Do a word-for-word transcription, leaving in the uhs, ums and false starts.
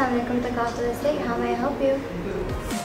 Assalamualaikum Takaful Estate. How may I help you?